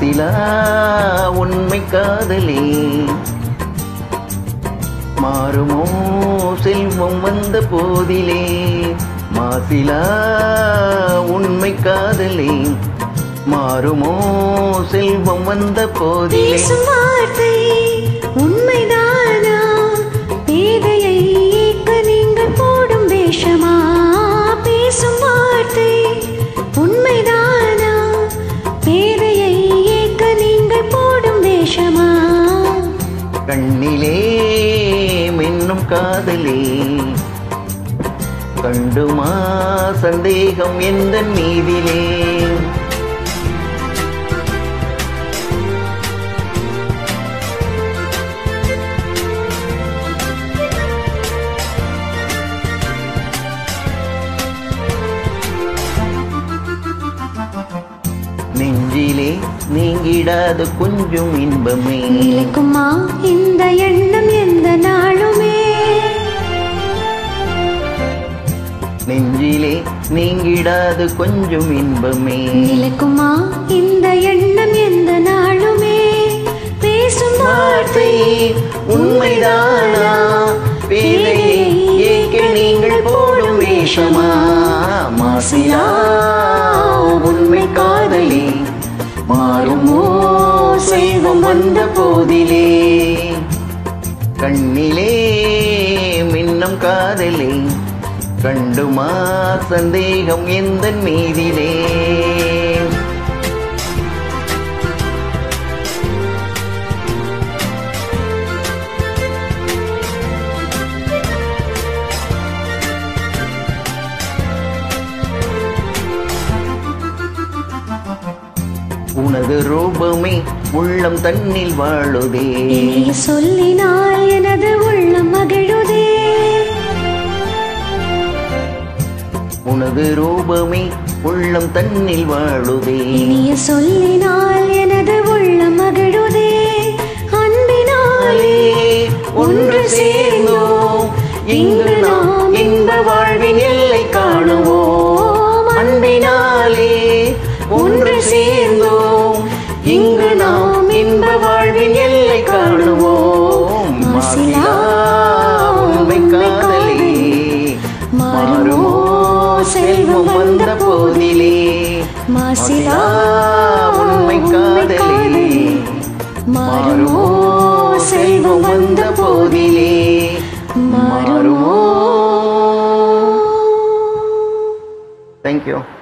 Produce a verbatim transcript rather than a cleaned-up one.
மாசிலா உண்மை காதலே மாறுமோ செல்வம் வந்த போதிலே மாசிலா உண்மை காதலே மாறுமோ செல்வம் வந்த போதிலே வார்த்தை உண்மைதானா பேதையை ஏக்க நீங்கள் போடும் வேஷமா பேசும் வார்த்தை உண்மைதானா பேதையை ஏக்க நீங்கள் போடும் வேஷமா கண்ணிலே மின்னும் காதலே கண்டுமா சந்தேகம் எந்த மீதிலே நெஞ்சிலே நீங்கிடாத கொஞ்சம் இன்பமே நிலைக்குமா இந்த எண்ணம் எந்த நாளுமே நெஞ்சிலே நீங்கிடாத கொஞ்சம் இன்பமே நிலைக்குமா இந்த எண்ணம் எந்த நாளுமே பேசும் வார்த்தை உண்மைதானா பேதையை ஏற்க நீங்கள் போடும் வேஷமா மாசிலா உண்மை காதலே மாறுமோ செல்வம் வந்த போதிலே கண்ணிலே மின்னும் காதலே கண்டுமா சந்தேகம் எந்த மீதிலே உனது ரூபமே உள்ளம் தன்னில் வாழுதே சொல்லினால் எனது உள்ளம் மகிழுதே உனது ரூபமே உள்ளம் தன்னில் வாழுதே சொல்லினால் எனது உள்ளம் மகிழுதே அன்பினாலே ஒன்று சேர்ந்தோம் இங்கு நாம் இன்ப வாழ்வின் எல்லை காணுவோம் அன்பினாலே ஒன்று சேர்ந்தோம் இங்கு நாம் இன்ப வாழ்வின் எல்லை காணுவோம் மாசிலா உண்மை காதலே மாறுமோ செல்வம் வந்த போதிலே மாசிலா உண்மை காதலே மாறுமோ செல்வம் வந்த போதிலே மாறுமோ. Thank you.